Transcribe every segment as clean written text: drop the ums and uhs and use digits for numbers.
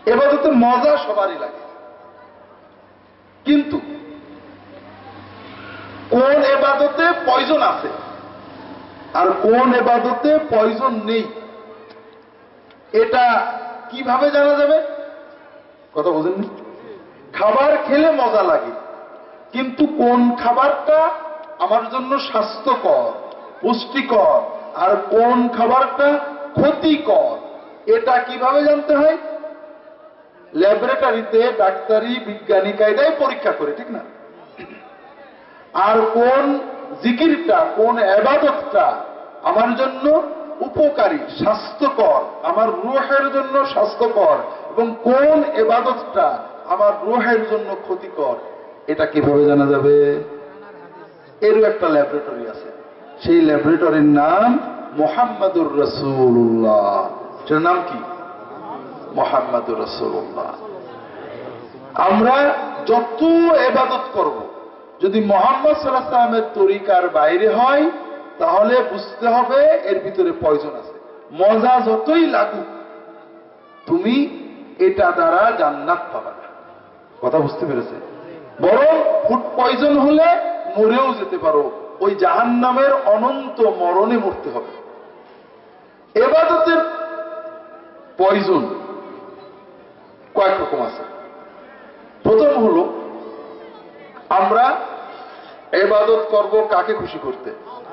এবাদতে মজা সবারই লাগে, কিন্তু কোন এবাদতে পয়জন আছে আর কোন এবাদতে পয়জন নেই, এটা কিভাবে জানা যাবে? কথা বোঝেননি? খাবার খেলে মজা লাগে, কিন্তু কোন খাবারটা আমার জন্য স্বাস্থ্যকর পুষ্টিকর আর কোন খাবারটা ক্ষতিকর, এটা কিভাবে জানতে হয়? ল্যাবরেটরিতে ডাক্তারি বিজ্ঞানী কায়দায় পরীক্ষা করে, ঠিক না? আর কোন জিকিরটা কোন ইবাদতটা আমার জন্য উপকারী স্বাস্থ্যকর, আমার রূহের জন্য স্বাস্থ্যকর, এবং কোন ইবাদতটা আমার রূহের জন্য ক্ষতিকর, এটা কিভাবে জানা যাবে? এরও একটা ল্যাবরেটরি আছে, সেই ল্যাবরেটরির নাম মুহাম্মাদুর রাসূলুল্লাহ। সেটার নাম কি? মুহাম্মাদুর রাসূলুল্লাহ। আমরা যত ইবাদত করব, যদি মুহাম্মদ সাল্লাল্লাহু আলাইহি ওয়াসাল্লামের তরিকার বাইরে হয়, তাহলে বুঝতে হবে এর ভিতরে পয়জন আছে। মজা যতই লাগুক, তুমি এটা দ্বারা জান্নাত পাবে না। কথা বুঝতে পেরেছে? বরং ফুড পয়জন হলে মরেও যেতে পারো, ওই জাহান্নামের অনন্ত মরণে মরতে হবে। ইবাদতের পয়জন কয়েক রকম আছে। প্রথম হলো, আমরা ইবাদত করব কাকে খুশি করতে,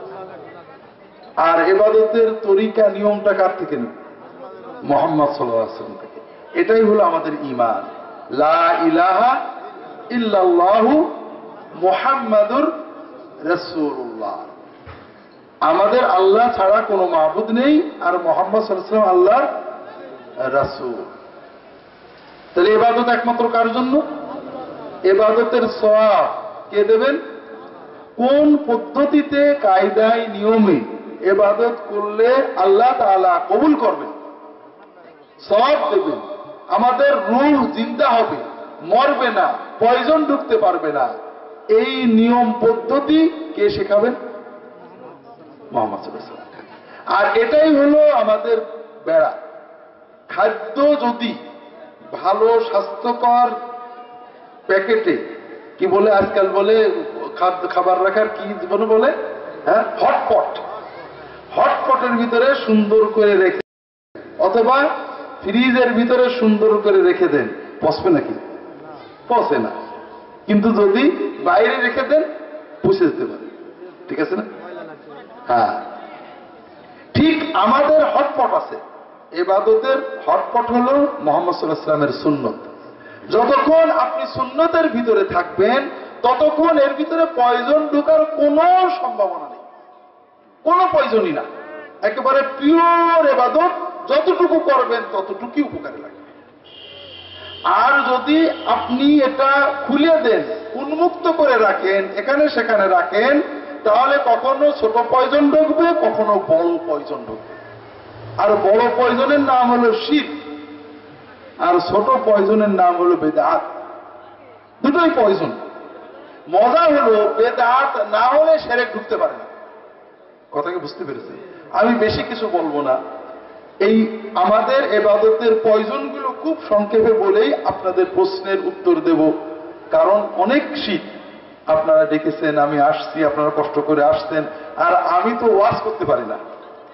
আর ইবাদতের তরিকা নিয়মটা কার থেকে নেব? মুহাম্মদ সাল্লাল্লাহু আলাইহি ওয়াসাল্লাম থেকে। এটাই হলো আমাদের ঈমান, লা ইলাহা ইল্লাল্লাহু মুহাম্মাদুর রাসূলুল্লাহ। আমাদের আল্লাহ ছাড়া কোনো মাবুদ নেই, আর মুহাম্মদ সাল্লাল্লাহু আলাইহি ওয়াসাল্লাম আল্লাহর রাসূল। তাহলে ইবাদত একমাত্র কার জন্য? ইবাদতের সওয়াব কে দেবেন? কোন পদ্ধতিতে কায়দায় নিয়মে ইবাদত করলে আল্লাহ তাআলা কবুল করবেন, সওয়াব দেবেন, আমাদের রূহ জিন্দা হবে, মরবে না, পয়জন ঢুকতে পারবে না, এই নিয়ম পদ্ধতি কে শেখাবেন? মুহাম্মদ সাল্লাল্লাহু আলাইহি ওয়াসাল্লাম। আর এটাই হলো আমাদের বেড়া। খাদ্য যদি ভালো স্বাস্থ্যকর প্যাকেটে, কি বলে আজকাল বলে খাবার রাখার কি জীবনে বলে, হ্যাঁ, হটপট, হটপটের ভিতরে সুন্দর করে রেখে, অথবা ফ্রিজের ভিতরে সুন্দর করে রেখে দেন, পচবে নাকি? পচে না। কিন্তু যদি বাইরে রেখে দেন, পচে যেতে পারে, ঠিক আছে না? হ্যাঁ, ঠিক আমাদের হটপট আছে। ইবাদতের হটপট হলো মুহাম্মদ সাল্লাল্লাহু আলাইহি ওয়াসাল্লামের সুন্নত। যতক্ষণ আপনি সুন্নতের ভিতরে থাকবেন, ততক্ষণ এর ভিতরে পয়জন ঢোকার কোনো সম্ভাবনা নেই, কোনো পয়জনই না। একেবারে পিওর ইবাদত, যতটুকু করবেন ততটুকুই উপকারে লাগবে। আর যদি আপনি এটা খুলে দেন, উন্মুক্ত করে রাখেন, এখানে সেখানে রাখেন, তাহলে কখনো ছোট পয়জন ঢুকবে, কখনো বড় পয়জন ঢুকবে। আর বড় পয়জনের নাম হলো শিরক, আর ছোট পয়জনের নাম হলো বেদাত। দুটোই পয়জন। মজা হলো বেদাত না হলে শিরক ঢুকতে পারে না। কথাকে বুঝতে পেরেছেন? আমি বেশি কিছু বলবো না, এই আমাদের ইবাদতের পয়জনগুলো খুব সংক্ষেপে বলেই আপনাদের প্রশ্নের উত্তর দেব। কারণ অনেক শীত, আপনারা ডেকেছেন, আমি আসছি, আপনারা কষ্ট করে আসছেন, আর আমি তো ওয়াজ করতে পারি না।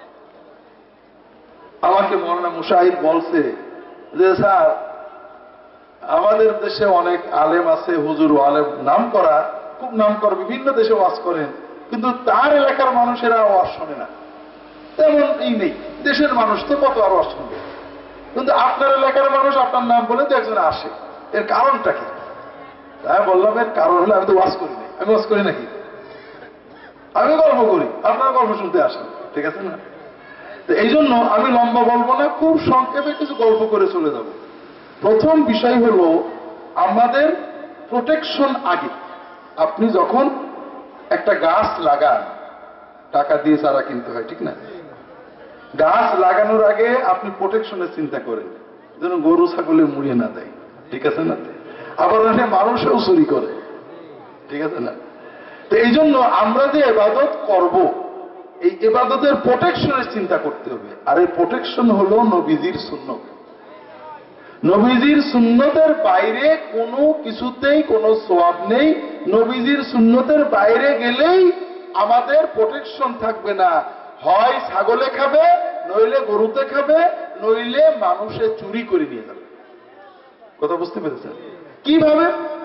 আমাকে মওলানা মুশাহিদ বলছে যে স্যার, আমাদের দেশে অনেক আলেম আছে, হুজুর আলেম, নাম করা, খুব নাম করা, বিভিন্ন দেশে ওয়াজ করেন, কিন্তু তার এলাকার মানুষেরা ওয়াজ শোনে না। তেমন এই নেই, দেশের মানুষ তো কত আর ওয়াজ শুনবে, কিন্তু আপনার এলাকার মানুষ আপনার নাম বলে তো একজন আসে, এর কারণটা কি? তাই বললাম, এর কারণ হলো আমি তো ওয়াজ করি নাই। আমি ওয়াজ করি নাকি? আমি গল্প করি, আপনারা গল্প শুনতে আসেন, ঠিক আছে না? তো এই জন্য আমি লম্বা বলবো না, খুব সংক্ষেপে কিছু গল্প করে চলে যাব। প্রথম বিষয় হলো আমাদের প্রোটেকশন। আগে আপনি যখন একটা গাছ লাগান, টাকা দিয়ে চারা কিনতে হয়, ঠিক না? গাছ লাগানোর আগে আপনি প্রোটেকশনের চিন্তা করেন, যেন গরু ছাগলে মুড়িয়ে না দেয়, ঠিক আছে না? আবার অনেক মানুষও চুরি করে, ঠিক আছে না? তো এই জন্য আমরা যে ইবাদত করব, এই ইবাদতের প্রোটেকশনের চিন্তা করতে হবে। আর এই প্রোটেকশন হলো নবীজির সুন্নত। নবীজির সুন্নতের বাইরে কোনো কিছুতেই কোনো সওয়াব নেই। নবীজির সুন্নতের বাইরে গেলেই আমাদের প্রোটেকশন থাকবে না। হয় ছাগলে খাবে, নইলে গরুতে খাবে, নইলে মানুষে চুরি করে নিয়ে যাবে। কথা বুঝতে পেরেছেন? কিভাবে?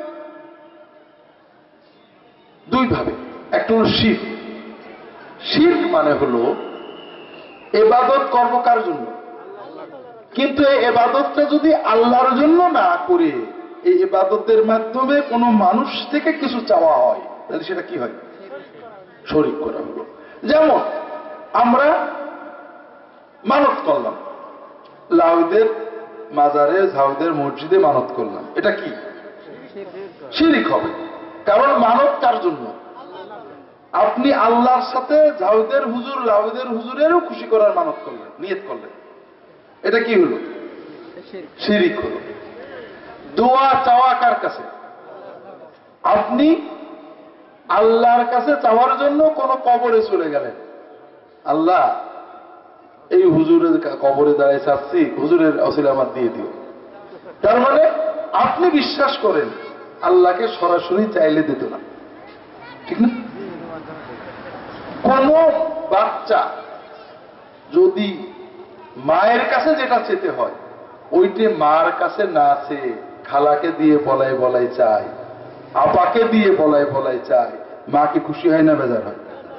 দুই ভাবে। একটা হলো শিরক। শিরক মানে হলো ইবাদত করব কার জন্য? কিন্তু এই ইবাদতটা যদি আল্লাহর জন্য না করে এই ইবাদতের মাধ্যমে কোনো মানুষ থেকে কিছু চাওয়া হয়, তাহলে সেটা কি হয়? শরীক করা হলো। যেমন আমরা মানত করলাম, লাউদের মাজারে, ঝাউদের মসজিদে মানত করলাম, এটা কি? শিরক হবে। কারণ মানত কার জন্য? আপনি আল্লাহর সাথে ঝাউদের হুজুর, লাউদের হুজুরেরও খুশি করার মানত করলেন, নিয়ত করলেন, এটা কি হলো? শিরক হলো। দোয়া চাওয়া কার কাছে? আপনি আল্লাহর কাছে চাওয়ার জন্য কোন কবরে চলে গেলেন, আল্লাহ এই হুজুরের কবরে দাঁড়ায় চাচ্ছি, হুজুরের ওসিলা আমার দিয়ে দিও। তার মানে আপনি বিশ্বাস করেন আল্লাহকে সরাসরি চাইলে দিত না, ঠিক না? কোন বাচ্চা যদি মায়ের কাছে যেটা চেতে হয় ওইটে মার কাছে না চেয়ে খালাকে দিয়ে বলাই বলাই চায়, আপাকে দিয়ে বলাই বলাই চায়, মা কি খুশি হয় না বেজার হয়?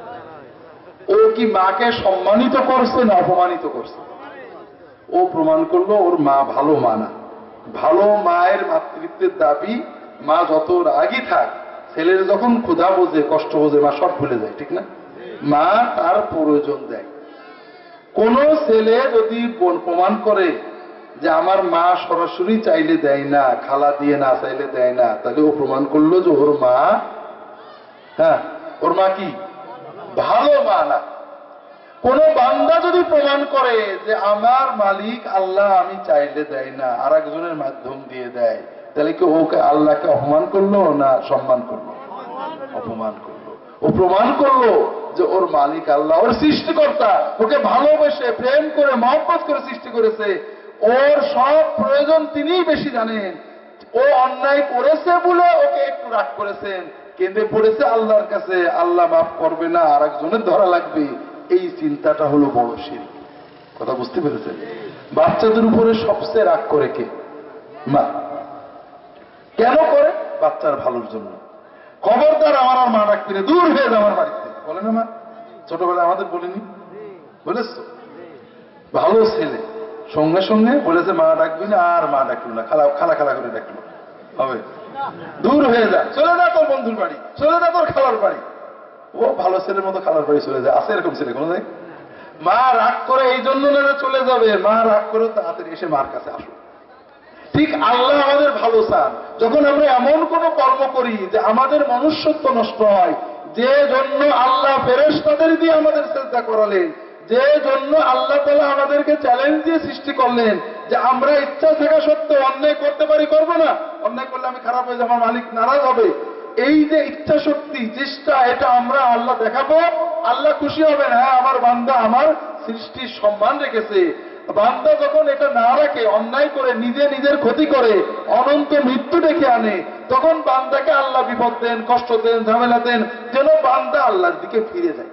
ও কি মাকে সম্মানিত করছে না অপমানিত করছে? ও প্রমাণ করলো ওর মা ভালো মা না। ভালো মায়ের মাতৃত্বের দাবি, মা যত রাগই থাক, ছেলের যখন ক্ষুধা বোঝে, কষ্ট বোঝে, মা সব ভুলে যায়, ঠিক না? মা তার প্রয়োজন দেয়। কোন ছেলে যদি প্রমাণ করে যে আমার মা সরাসরি চাইলে দেয় না, খালা দিয়ে না চাইলে দেয় না, তাহলে ও প্রমাণ করলো যে ওর মা, হ্যাঁ, ওর মা কি ভালো মা না। কোন বান্দা যদি প্রমাণ করে যে আমার মালিক আল্লাহ, আমি চাইলে দেয় না, আর একজনের মাধ্যম দিয়ে দেয়, তাহলে কি ওকে আল্লাহকে অপমান করলো না সম্মান করলো? অপমান করলো। ও প্রমাণ করলো যে ওর মালিক আল্লাহ, ওর সৃষ্টিকর্তা ওকে ভালোবেসে প্রেম করে মহব্বত করে সৃষ্টি করেছে, ওর সব প্রয়োজন তিনিই বেশি জানেন। ও অন্যায় করেছে বলে ওকে একটু রাগ করেছেন, কেঁদে পড়েছে আল্লাহর কাছে, আল্লাহ মাফ করবে না, আর একজনের ধরা লাগবে, এই চিন্তাটা হলো বড় শিরক। কথা বুঝতে পেরেছেন? বাচ্চাদের উপরে সবচেয়ে রাগ করে কে? মা। কেন করে? বাচ্চার ভালোর জন্য। খবরদার আমার আর মা ডাকবি না, দূর হয়ে যা আমার বাড়িতে, বলে না মা? ছোটবেলায় আমাদের বলিনি? বলেছ? ভালো ছেলে সঙ্গে সঙ্গে বলেছে মা ডাকবি না, আর মা ডাকলো না, খালা খালা খালা করে ডাকলো, হবে? দূর হয়ে যা, চলে যা তোর বন্ধুর বাড়ি, চলে যা তোর খালার বাড়ি। ও ভালো ছেলের মতো খালার বাড়ি চলে যায়। আছে এরকম ছেলে কোনো? মা রাগ করে এই জন্য না চলে যাবে, মা রাগ করে তাড়াতাড়ি এসে মার কাছে আসো। ঠিক আল্লাহ আমাদের ভালো চান। যখন আমরা এমন কোন কর্ম করি যে আমাদের মনুষ্যত্ব নষ্ট হয়, যে জন্য আল্লাহ ফেরেশতাদের দিয়ে আমাদের সিজদা করালেন, যে জন্য আল্লাহ তাআলা আমাদেরকে চ্যালেঞ্জ দিয়ে সৃষ্টি করলেন যে আমরা ইচ্ছা থাকা সত্ত্বেও অন্যায় করতে পারি, করবো না, অন্যায় করলে আমি খারাপ হয়ে যাবো, আমার মালিক নারাজ হবে, এই যে ইচ্ছা শক্তি, চেষ্টা, এটা আমরা আল্লাহ দেখাবো, আল্লাহ খুশি হবেন, হ্যাঁ আমার বান্দা আমার সৃষ্টির সম্মান রেখেছে। বান্দা যখন এটা না রাখে, অন্যায় করে নিজে নিজের ক্ষতি করে, অনন্ত মৃত্যু ডেকে আনে, তখন বান্দাকে আল্লাহ বিপদ দেন, কষ্ট দেন, ঝামেলা দেন, যেন বান্দা আল্লাহর দিকে ফিরে যায়।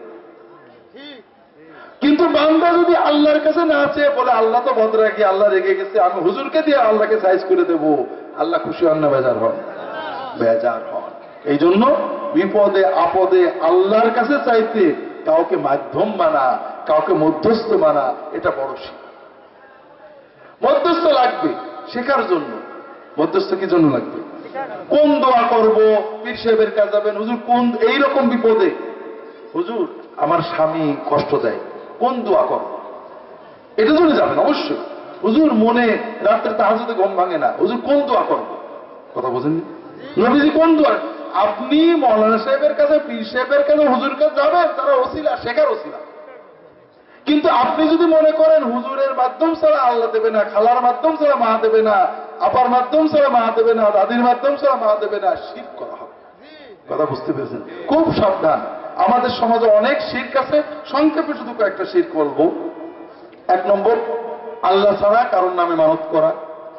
কিন্তু বান্দা যদি আল্লাহর কাছে না চেয়ে বলে আল্লাহ তো বদরাগী, আল্লাহ রেগে গেছে, আমি হুজুরকে দিয়ে আল্লাহকে সাইজ করে দেবো, আল্লাহ খুশি হন না বেজার হন? বেজার হন। এই জন্য বিপদে আপদে আল্লাহর কাছে চাইতে কাউকে মাধ্যম মানা, কাউকে মধ্যস্থ মানা, এটা বড় শিরক। মধ্যস্থ লাগবে শেখার জন্য। মধ্যস্থ কি জন্য লাগবে? কোন দোয়া করব, পীর সাহেবের কাছে যাবেন, হুজুর কোন এইরকম বিপদে, হুজুর আমার স্বামী কষ্ট দেয়, কোন দোয়া করব, এটা জন্য যাবেন অবশ্যই। হুজুর মনে রাত্রে তাহাজ্জুদে ঘুম ভাঙে না, হুজুর কোন দোয়া করব? কথা বোঝেননি? নবীজি কোন দোয়া? আপনি মৌলানা সাহেবের কাছে, পীর সাহেবের কাছে, হুজুর কাছে যাবেন, তারা ওসিলা, শেখার ওসিলা। কিন্তু আপনি যদি মনে করেন হুজুরের মাধ্যম ছাড়া আল্লাহ দেবে না, খালার মাধ্যম ছাড়া মা দেবে না, আপার মাধ্যম ছাড়া মা দেবে না, দাদির মাধ্যম ছাড়া মা দেবে না, শিরক করা হবে। কথা বুঝতে পেরেছেন? খুব সাবধান। আমাদের সমাজে অনেক শিরক আছে, সংক্ষেপে শুধু কয়েকটা শিরক বলবো। 1 নম্বর, আল্লাহ ছাড়া কারোর নামে মানত করা।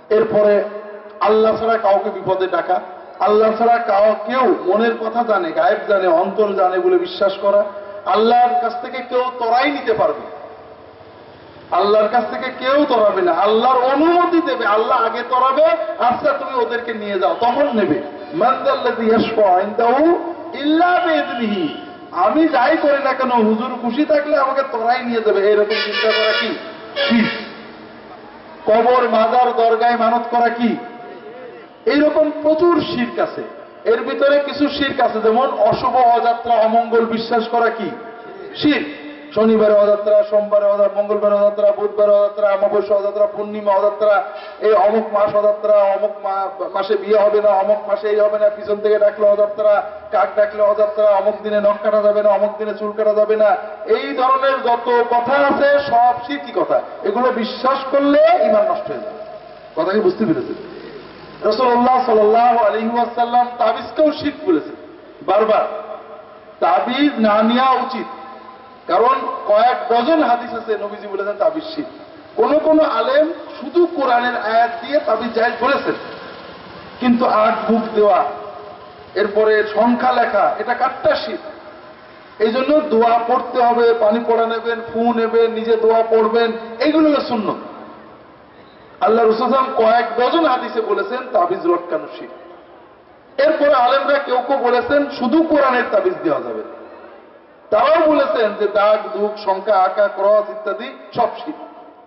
এরপরে আল্লাহ ছাড়া কাউকে বিপদে ডাকা, আল্লাহ ছাড়া কেউ মনের কথা জানে, গায়েব জানে, অন্তর জানে বলে বিশ্বাস করা, আল্লাহর কাছ থেকে কেউ তরাই নিতে পারবে, আল্লাহর কাছ থেকে কেউ তরাবে না, আল্লাহর অনুমতি দেবে, আল্লাহ আগে তরাবে, আচ্ছা তুমি ওদেরকে নিয়ে যাও, তখন নেবে। মানজাল্লাযী ইয়াশফাউ ইনদাহু ইল্লা বিইذনিহি, আমি যাই করি না কেন হুজুর খুশি থাকলে আমাকে তরাই নিয়ে যাবে, এরকম চিন্তা করা কি শিরক। কবর, মাজার, দরগায় মানত করা কি, এইরকম প্রচুর শিরক আছে। এর ভিতরে কিছু শিরক আছে, যেমন অশুভ, অযাত্রা, অমঙ্গল বিশ্বাস করা কি শিরক। শনিবারে অযাত্রা, সোমবারে অযাত্রা, মঙ্গলবারে অযাত্রা, বুধবারে অযাত্রা, অমাবস্যা অযাত্রা, পূর্ণিমা অযাত্রা, এই অমুক মাস অযাত্রা, অমুক মাসে বিয়ে হবে না, অমুক মাসে এই হবে না, পিছন থেকে ডাকলে অযাত্রা, কাক ডাকলে অযাত্রা, অমুক দিনে নখ কাটা যাবে না, অমুক দিনে চুল কাটা যাবে না, এই ধরনের যত কথা আছে সব শিরকি কথা। এগুলো বিশ্বাস করলে ঈমান নষ্ট হয়ে যাবে। কথা কি বুঝতে পেরেছেন? রাসূলুল্লাহ সাল্লাল্লাহু আলাইহি ওয়াসাল্লাম তাবিজকেও শিরক বলেছেন বারবার। তাবিজ না নেওয়া উচিত, কারণ কয়েক ডজন হাদিস আছে নবীজি বলেছেন তাবিজ শিরক। কোন কোন আলেম শুধু কোরআনের আয়াত দিয়ে তাবিজ জায়েজ বলেছেন, কিন্তু আট বুক দেওয়া, এরপরে সংখ্যা লেখা, এটা কাট্টা শিরক। এই জন্য দোয়া পড়তে হবে, পানি পড়া নেবেন, ফু নেবেন, নিজে দোয়া পড়বেন, এইগুলো সুন্নাত। আল্লাহ রাসূল সাল্লাল্লাহু আলাইহি ওয়াসাল্লাম কয়েক ডজন হাদিসে বলেছেন তাবিজ লটকানো শিরক। এরপরে আলেমরা কেউ কেউ বলেছেন শুধু কোরআনের তাবিজ দেওয়া যাবে, তারাও বলেছেন যে দাগ, দুগ, সংখ্যা, আঁকা, ক্রস ইত্যাদি সব শিরক।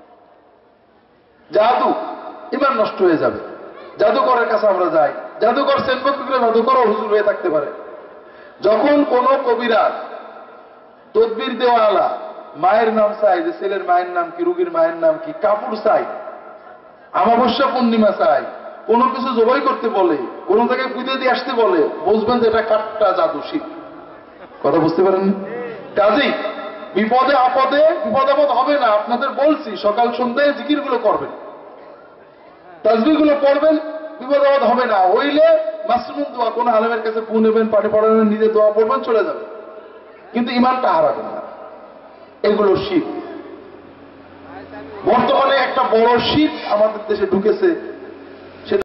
জাদু, ঈমান নষ্ট হয়ে যাবে। জাদুকরের কাছে আমরা যাই, জাদুকর সেনবকুরে জাদুকরও হুজুর হয়ে থাকতে পারে। যখন কোন কবিরাজ, তদবির দেওয়ালা মায়ের নাম চাই, যে ছেলের মায়ের নাম কি, রুগীর মায়ের নাম কি, কাপড় চাই, অমাবস্যা পূর্ণিমা চাই, কোনো কিছু জবাই করতে বলে, কোন জায়গায় পুঁতে দিয়ে আসতে বলে, বুঝবেন যে এটা কাট্টা জাদু শিরক। কথা বুঝতে পারেন? কাজেই বিপদে আপদে, বিপদ আপদ হবে না, আপনাদের বলছি সকাল সন্ধ্যায় জিকিরগুলো করবেন, তাসবিহগুলো পড়বেন, বিপদ আপদ হবে না। হইলে মাসনুন দোয়া, কোন আলেমের কাছে ফু নেবেন, পানি পড়াবেন, নিজে দোয়া পড়বেন, চলে যাবে, কিন্তু ঈমানটা হারাবেন না। এগুলো শিরক। বর্তমানে একটা বড় শিরক আমাদের দেশে ঢুকেছে,